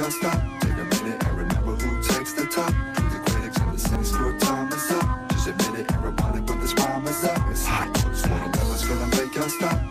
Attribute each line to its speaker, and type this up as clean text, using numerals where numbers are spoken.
Speaker 1: y'all stop. Take a minute and remember who takes the top. The critics and the cynics, your time is up. Just admit it and rewind it when this rhyme is up. It's hot. It's one of those gonna make y'all stop.